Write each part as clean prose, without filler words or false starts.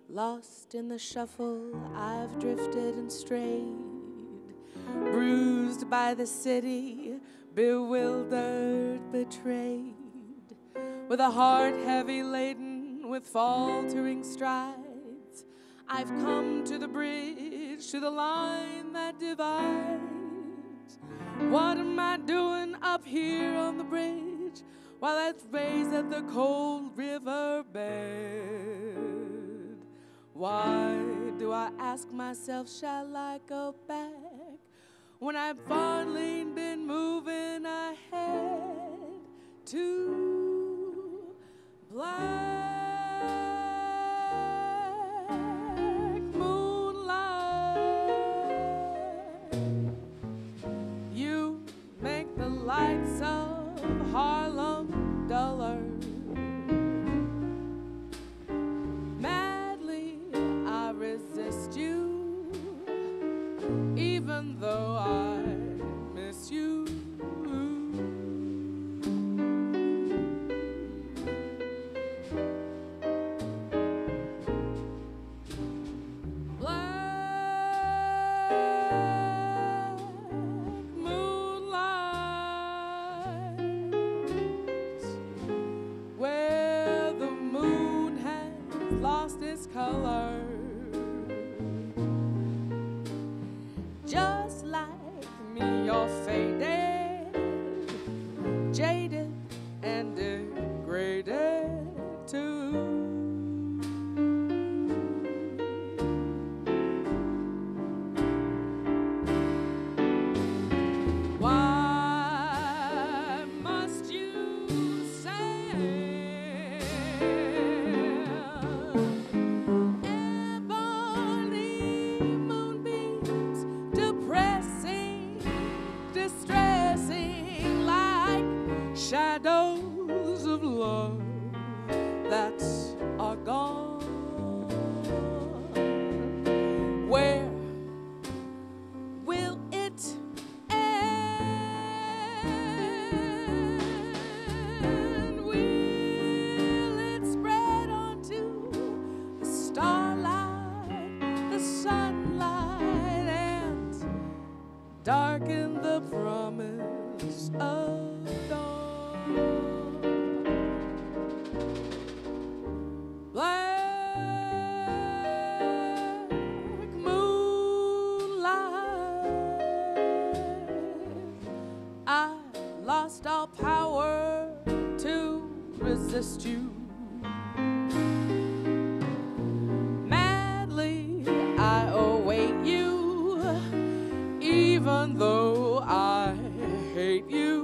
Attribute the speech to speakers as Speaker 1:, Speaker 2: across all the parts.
Speaker 1: Lost in the shuffle, I've drifted and strayed, bruised by the city, bewildered, betrayed, with a heart heavy laden with faltering strides. I've come to the bridge, to the line that divides. What am I doing up here on the bridge while it's raised at the cold river bed? Why do I ask myself, shall I go back when I've hardly been moving ahead to black moonlight? You make the lights of Harlem duller. Madly I resist you, even though I miss you. Color, just like me, you're faded, jaded, and degraded too. Why must you say shadows of love that are gone? Where will it end? Will it spread onto the starlight, the sunlight, and darken the promise of dawn? Black moonlight, I lost all power to resist you. Madly I await you, even though I hate you.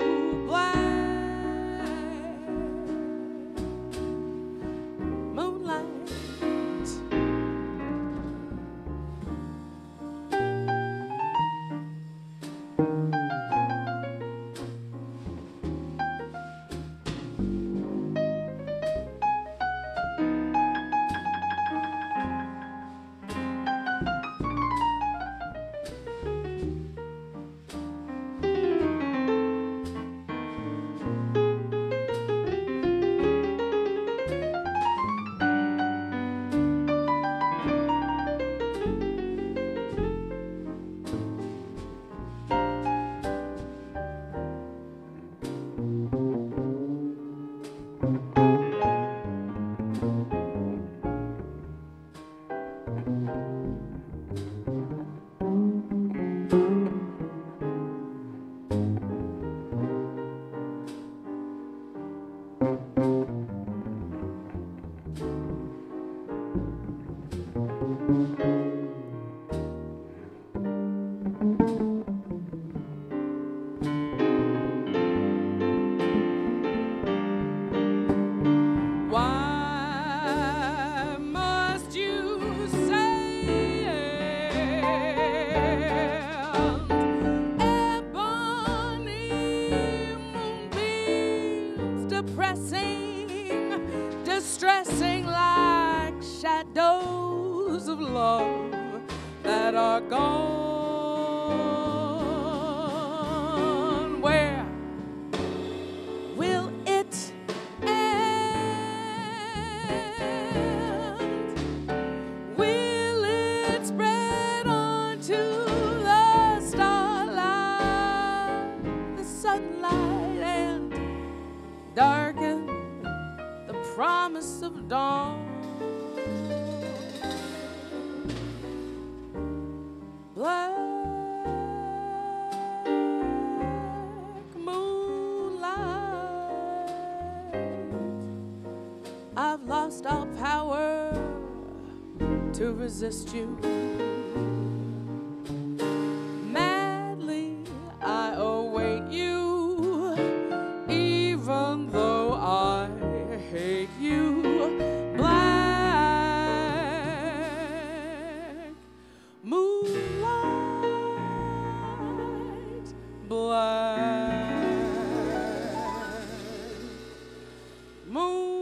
Speaker 1: Distressing like shadows of love that are gone. Where will it end? darken the promise of dawn. Black moonlight, I've lost all power to resist you. Madly I await you, even though I hate you. Black moonlight, black moonlight.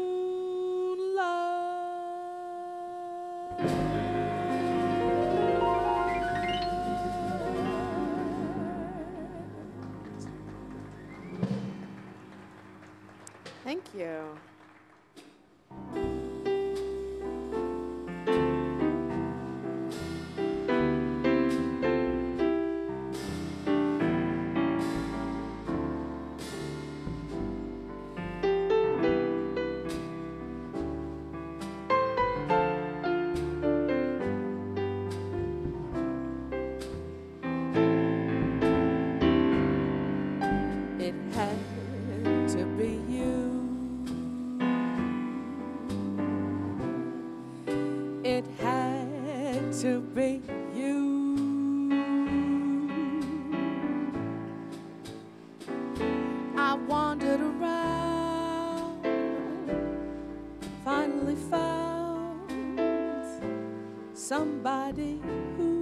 Speaker 1: Thank you. It had to be you. It had to be you. I wandered around, finally found somebody who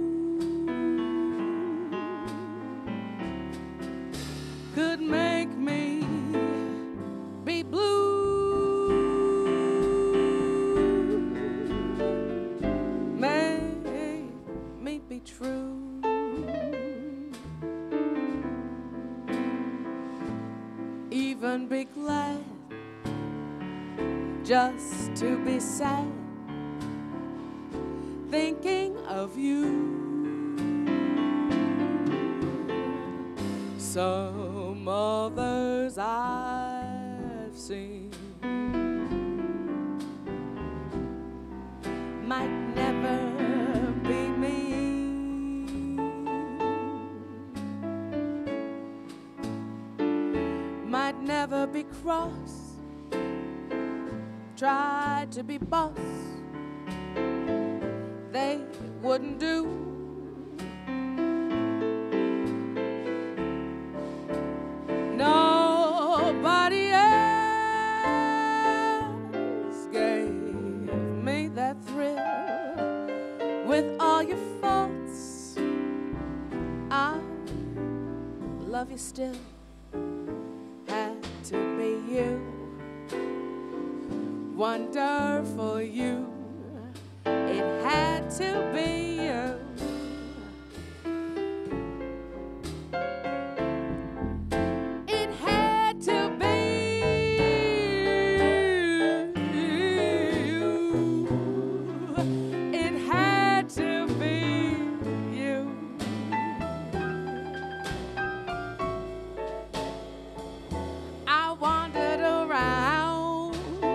Speaker 1: could make me be blue. Be true. Even be glad just to be sad, thinking of you. Some others I've seen might never be me. Might never be cross, try to be boss, they wouldn't do. Nobody else gave me that thrill. With all your faults, I love you still. To be you, wonderful you, it had to be you. It had to be you. It had to be you. I wandered around,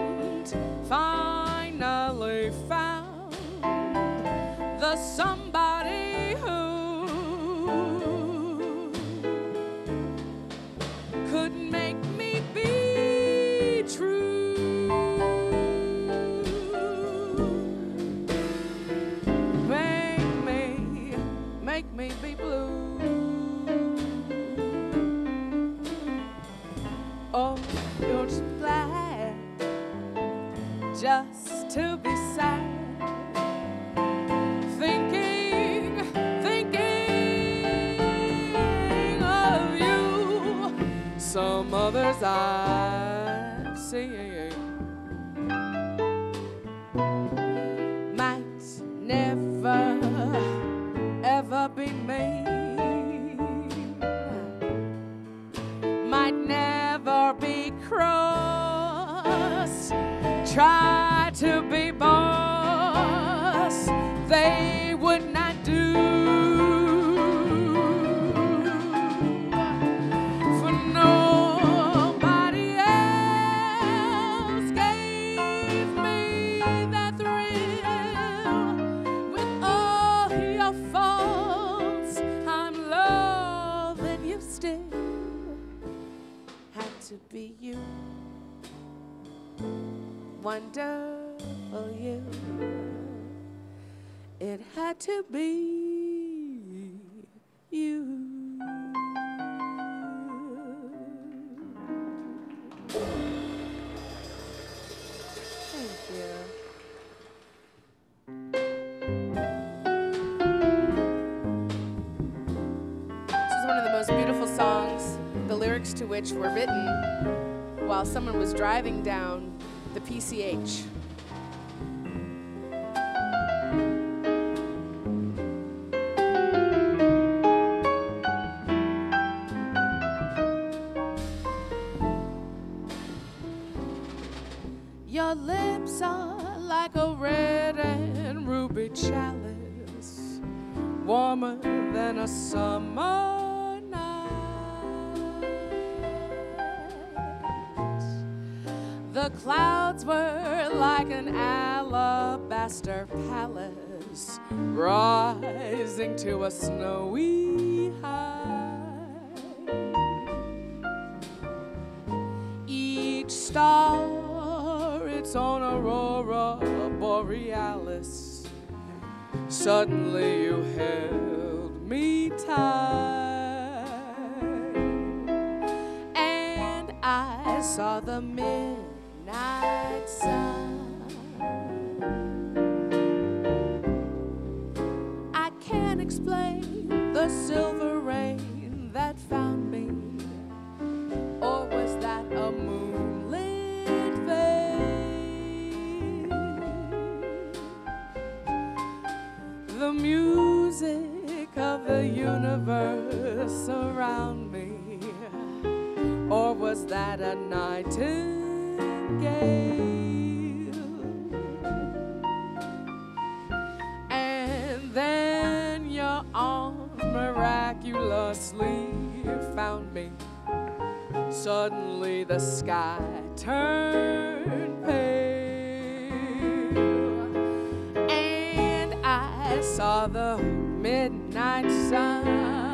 Speaker 1: finally found the somebody who could make me be true. Make me be blue. Oh, you're just glad just to be sad, thinking of you. Some others I've seen might never ever be me. Might never be cross, try to be boss, they would not do. For nobody else wonderful you. It had to be you. Thank you. This is one of the most beautiful songs, the lyrics to which were written while someone was driving down the PCH. Your lips are like a red and ruby chalice, warmer than a summer night. The clouds were like an alabaster palace, rising to a snowy high. Each star its own aurora borealis. Suddenly you held me tight, and I saw the midnight sun. I can't explain the silver rain that found me, or was that a moonlit veil? The music of the universe around me, or was that a nightingale? And then your arm miraculously found me. Suddenly the sky turned pale, and I saw the midnight sun.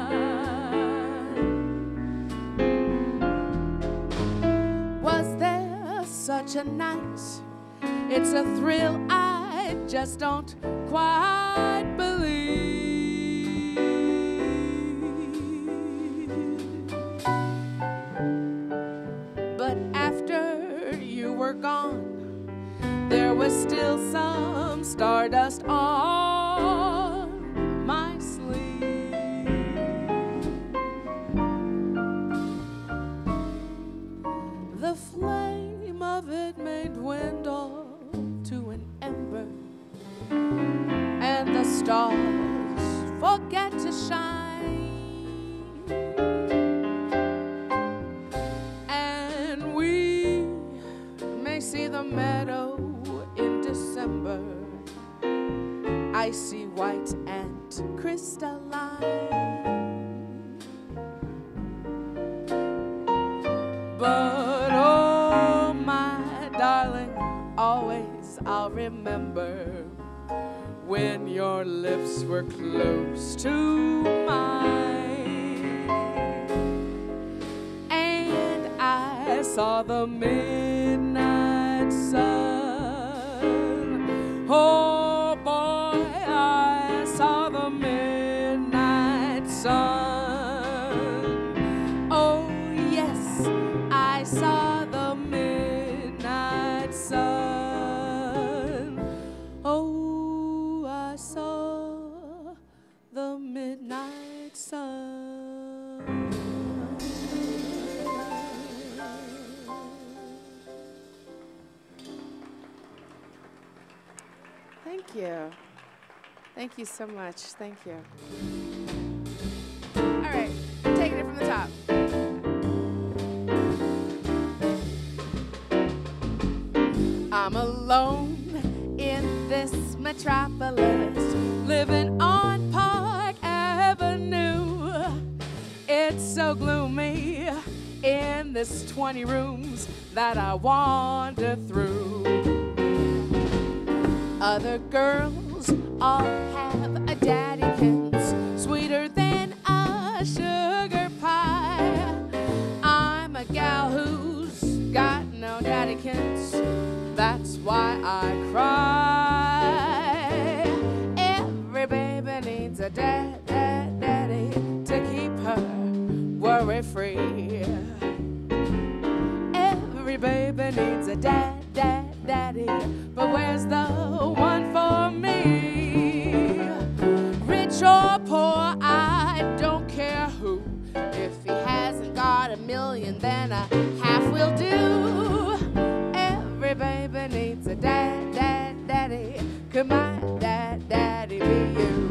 Speaker 1: Was there such a night? It's a thrill I just don't quite believe. But after you were gone, there was still some stardust on my sleeve. The flame of it may dwindle to an ember, and the stars forget to shine, and we may see the meadow in December, icy white and crystalline. But oh my darling, always I'll remember when your lips were close to mine, and I saw the midnight sun. Oh boy, I saw the midnight sun. Oh yes, I saw the midnight sun. Oh, I saw the midnight sun. Thank you. Thank you so much. Thank you. All right, taking it from the top. I'm alone in this metropolis, living on Park Avenue. It's so gloomy in this 20 rooms that I wander through. Other girls all have a Daddykins, sweeter than a sugar pie. I'm a gal who's got no Daddykins. That's why I cry. Every baby needs a daddy to keep her worry-free. Every baby needs a daddy, but where's the one for me? Rich or poor, I don't care who. If he hasn't got $1 million, then a half will do. Every baby needs a daddy. Could my daddy be you?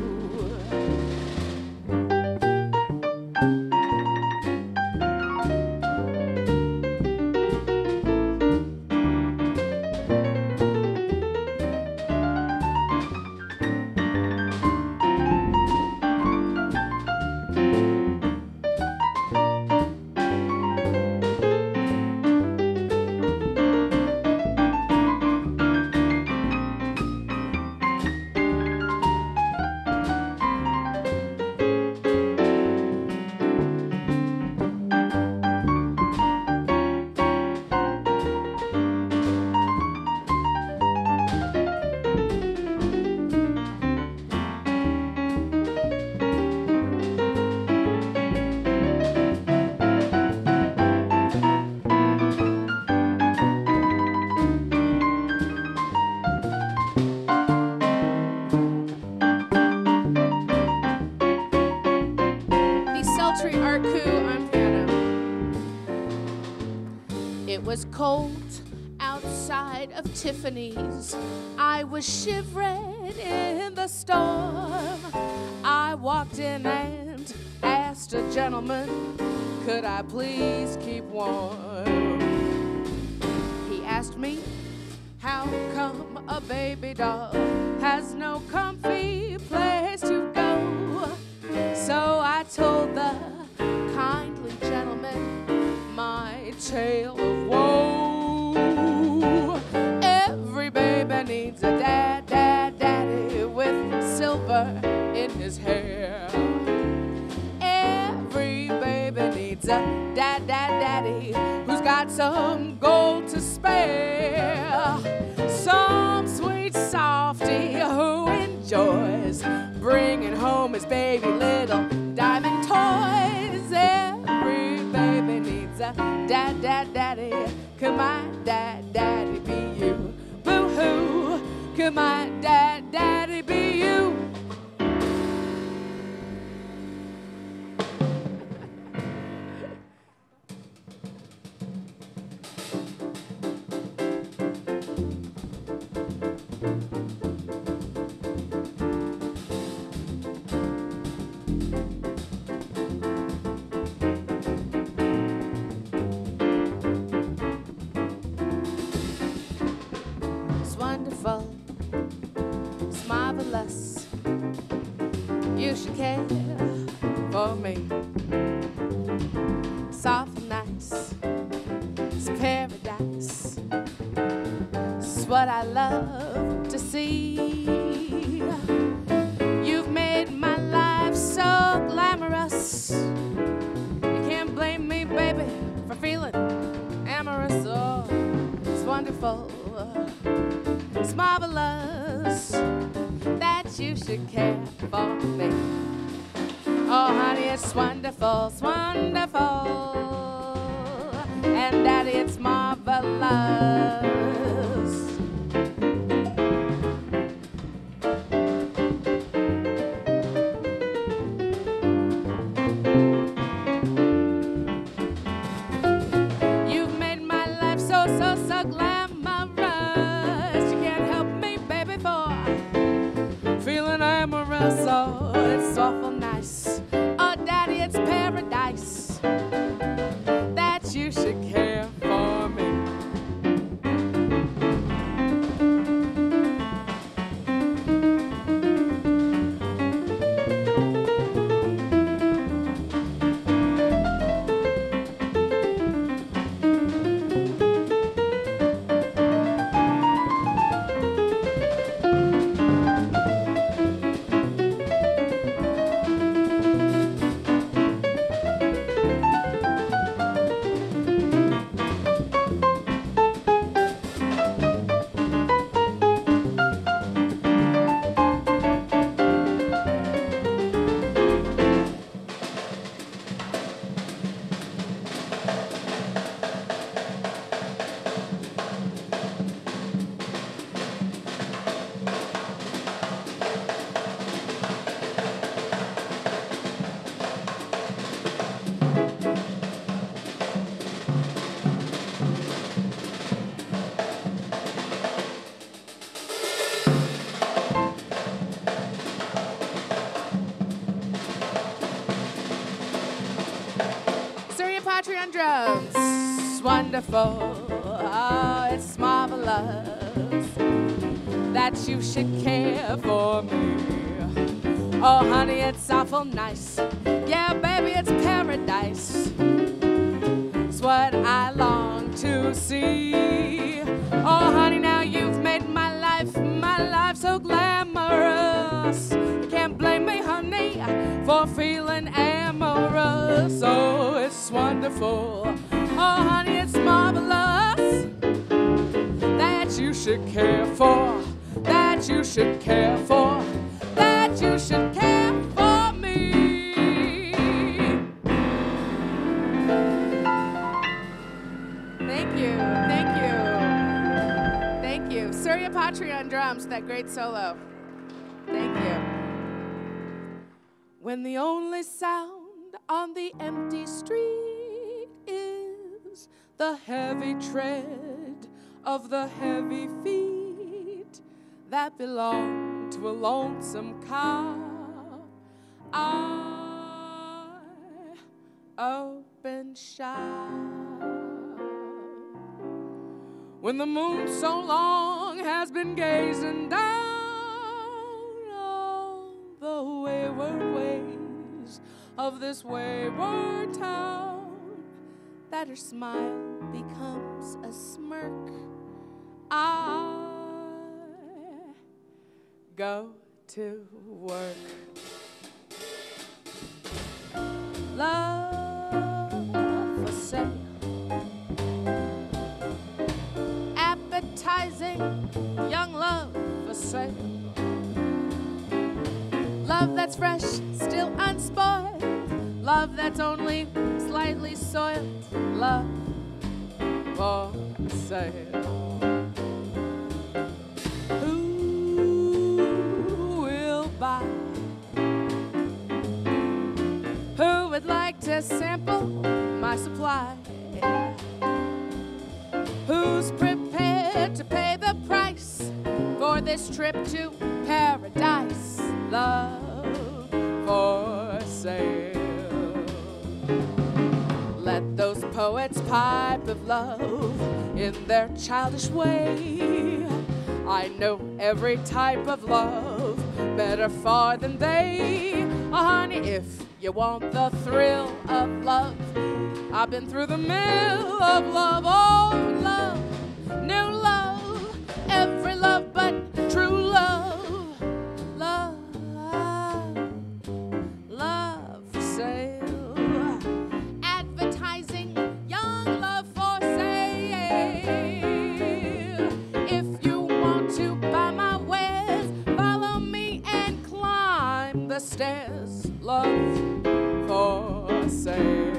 Speaker 1: It was cold outside of Tiffany's. I was shivering in the storm. I walked in and asked a gentleman, could I please keep warm? He asked me, how come a baby doll has no comfy place to go? So I told the kindly gentleman my tale of woe. Every baby needs a daddy with silver in his hair. Every baby needs a daddy who's got some gold to spare. Some sweet softy who enjoys bringing home his baby little diamond toys. Every baby needs a daddy. Could my daddy be you? Boo-hoo. Could my daddy be you? Wonderful, it's marvelous. You should care for me. Soft and nice, it's paradise. It's what I love to see. You've made my life so glamorous. You can't blame me, baby, for feeling amorous. Oh, it's wonderful. It's marvelous that you should care for me. Oh, honey, it's wonderful, it's wonderful. And daddy, it's marvelous. You've made my life so glamorous. Feeling amorous, oh, it's awful nice. Oh, daddy, it's paradise that you should care for me. wonderful, oh, it's marvelous that you should care for me. Oh, honey, it's awful nice. Yeah, baby, it's paradise. It's what I long to see. Oh, honey, now you've made my life so glamorous. You can't blame me, honey, for feeling amorous. Oh, it's wonderful. Oh, honey, it's marvelous that you should care for, that you should care for, that you should care for me. Thank you, thank you, thank you. Surya Patri on drums, that great solo. Thank you. When the only sound on the empty street is the heavy tread of the heavy feet that belong to a lonesome car, I open shop. When the moon so long has been gazing down on the wayward ways of this wayward town, that her smile becomes a smirk, I go to work. Love for sale, appetizing young love for sale. Love that's fresh, still unspoiled. Love that's only slightly soiled. Love for sale. Who will buy? Who would like to sample my supply? Who's prepared to pay the price for this trip to paradise? Love for sale. Let those poets pipe of love in their childish way. I know every type of love better far than they. Oh, honey, if you want the thrill of love, I've been through the mill of love. Oh, love, new love, every love but true love. Love, love for sale. Advertising young love for sale. If you want to buy my wares, follow me and climb the stairs. Love for sale.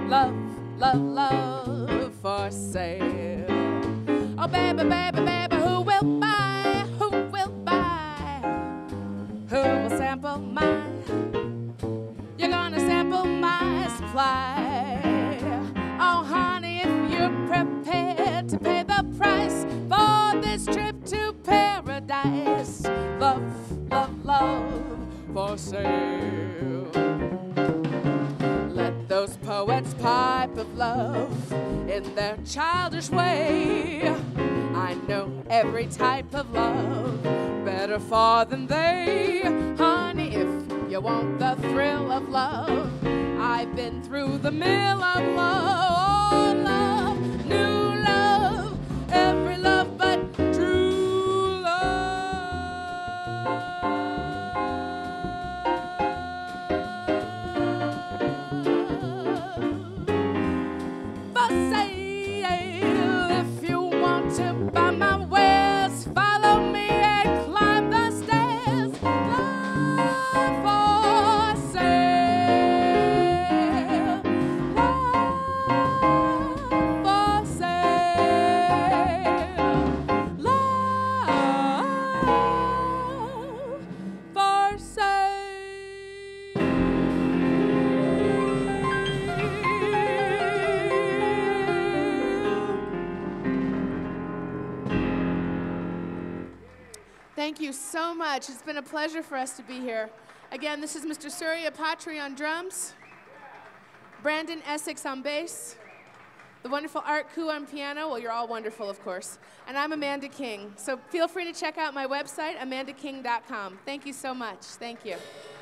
Speaker 1: love, love, love for sale. Oh, baby, baby, baby, who will buy? Who will buy? Who will sample my? You're gonna sample my supply. Oh, honey, if you're prepared to pay the price for this trip to paradise, love, love, love for sale. Let those poets pipe of love in their childish way. I know every type of love better far than they. Honey, if you want the thrill of love, I've been through the mill of love. Oh, love, new love, every love but true love. For sale, if you want to buy my wares, follow me and climb the stairs. Love for sale. Love for sale. Love for sale. Thank you so much. It's been a pleasure for us to be here. Again, this is Mr. Surya Patri on drums, Brandon Essex on bass, the wonderful Art Koo on piano. Well, you're all wonderful, of course. And I'm Amanda King. So feel free to check out my website, amandaking.com. Thank you so much. Thank you.